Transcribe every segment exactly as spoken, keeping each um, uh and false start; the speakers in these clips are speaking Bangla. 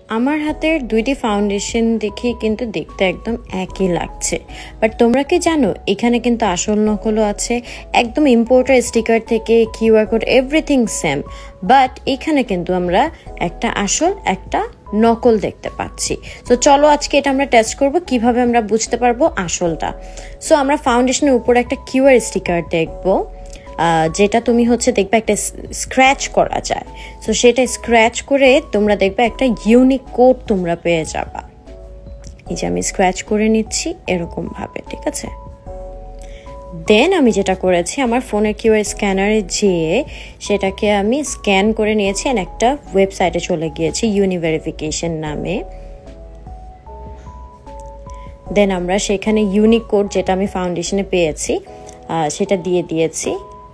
আমার হাতের দুইটি ফাউন্ডেশন দেখে কিন্তু দেখতে একদম একই লাগছে, বাট তোমরা কি জানো এখানে কিন্তু আসল নকলও আছে। একদম ইম্পোর্টার স্টিকার থেকে QR code everything same, but এখানে কিন্তু আমরা একটা আসল একটা নকল দেখতে পাচ্ছি। তো চলো আজকে এটা আমরা টেস্ট করব কিভাবে আমরা বুঝতে পারবো আসলটা। সো আমরা ফাউন্ডেশনের উপর একটা কিউআর স্টিকার দেখবো, যেটা তুমি হচ্ছে দেখবে একটা স্ক্র্যাচ করা যায়। সো সেটা স্ক্র্যাচ করে তোমরা দেখবে একটা ইউনিক কোড তোমরা পেয়ে যাবা। এই যে আমি স্ক্র্যাচ করে নিচ্ছি এরকম ভাবে, ঠিক আছে। দেন আমি যেটা করেছি আমার ফোনের কিউআর স্ক্যানারে যেয়ে সেটাকে আমি স্ক্যান করে নিয়েছি, আর একটা ওয়েবসাইটে চলে গিয়েছি ইউনিভেরিফিকেশন নামে। দেন আমরা সেখানে ইউনিক কোড যেটা আমি ফাউন্ডেশনে পেয়েছি সেটা দিয়ে দিয়েছি।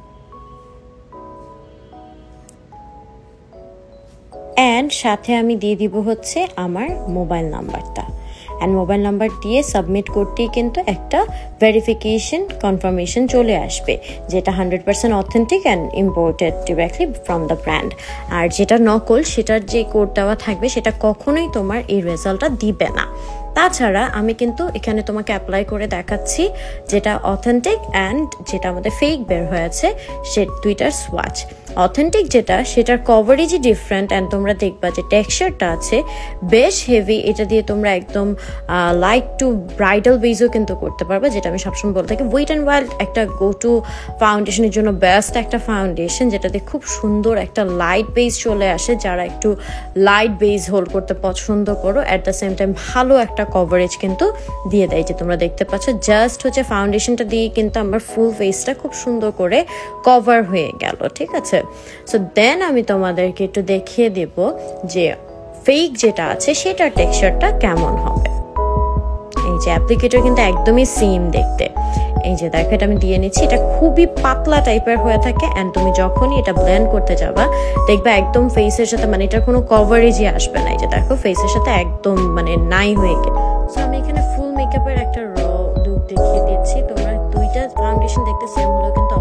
অ্যান্ড সাথে আমি দিয়ে দিব হচ্ছে আমার মোবাইল নাম্বারটা, অ্যান্ড মোবাইল নাম্বার দিয়ে সাবমিট করতেই কিন্তু একটা ভেরিফিকেশন কনফার্মেশন চলে আসবে, যেটা hundred percent authentic and imported directly from the brand. আর যেটা নকল সেটার যে কোড দেওয়া থাকবে সেটা কখনোই তোমার এই রেজাল্টটা দিবে না। তাছাড়া আমি কিন্তু এখানে তোমাকে অ্যাপ্লাই করে দেখাচ্ছি যেটা অথেন্টিক অ্যান্ড যেটা আমাদের ফেক বের হয়েছে সে দুইটার সোয়াচ। অথেন্টিক যেটা সেটার কভারেজই ডিফারেন্ট, অ্যান্ড তোমরা দেখবা যে টেক্সচারটা আছে বেশ হেভি। এটা দিয়ে তোমরা একদম লাইট টু ব্রাইডাল বেজও কিন্তু করতে পারবে, যেটা আমি সবসময় বলে থাকি ওয়েট অ্যান্ড ওয়াইল্ড একটা গো টু ফাউন্ডেশনের জন্য বেস্ট একটা ফাউন্ডেশন, যেটাতে খুব সুন্দর একটা লাইট বেজ চলে আসে। যারা একটু লাইট বেজ হোল্ড করতে পছন্দ করো, অ্যাট দ্য সেম টাইম ভালো একটা কভারেজ কিন্তু দিয়ে দেয়। যে তোমরা দেখতে পাচ্ছ জাস্ট হচ্ছে ফাউন্ডেশনটা দিয়ে কিন্তু আমার ফুল ফেসটা খুব সুন্দর করে কভার হয়ে গেল, ঠিক আছে। সো দেন আমি তোমাদেরকে একটু দেখিয়ে দেব যে ফেক যেটা আছে সেটার টেক্সচারটা কেমন হবে। এই যে অ্যাপ্লিকেটর কিন্তু একদমই সেম দেখতে। এই যে দেখো এটা আমি দিয়ে নিচ্ছি, এটা খুবই পাতলা টাইপের হয়ে থাকে, অ্যান্ড তুমি যখনই এটা ব্লেন্ড করতে যাবা দেখবা একদম ফেসের সাথে মানে এটার কোনো কভারেজই আসবে না। এই যে দেখো ফেসের সাথে একদম মানে নাই হয়ে গেল। সো আমি এখানে ফুল মেকআপের একটা র লুক দেখিয়ে দিচ্ছি। তোমরা দুইটা ফাউন্ডেশন দেখতে সেম হলেও কিন্তু